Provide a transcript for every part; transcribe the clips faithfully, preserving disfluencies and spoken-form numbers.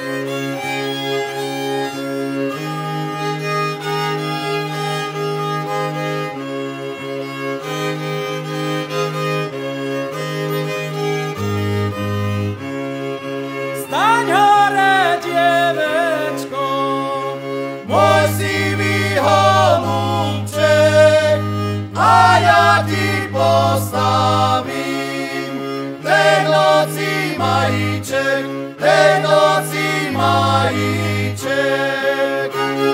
Staň hore, dievečko, môj sivý holúbček, a ja ti postavím tej noci majíček, tej noci majíček.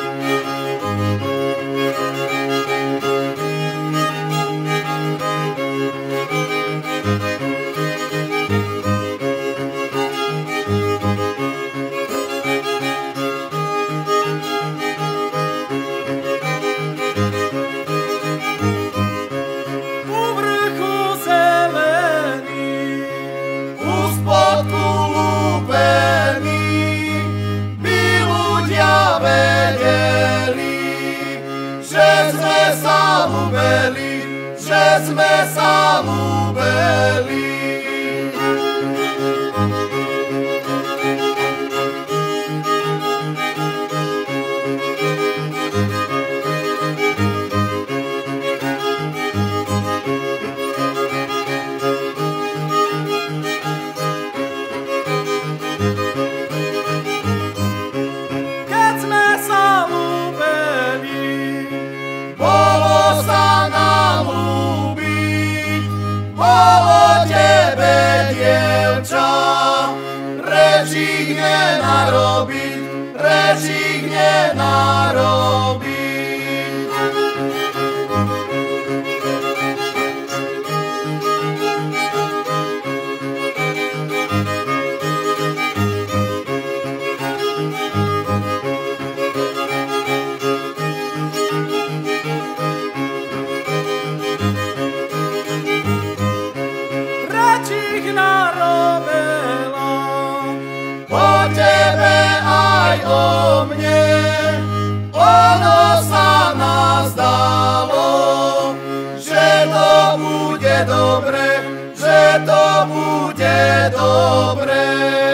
Že sme sa ľúbeli. Keď sme sa ľúbeli, bolo sa nám ľúbiť, bolo tebe, dievča, rečík nenarobiť, rečík nenarobiť. Rečík narobila o tebe aj o mne, ono sa nás dalo, že to bude dobre, že to bude dobre.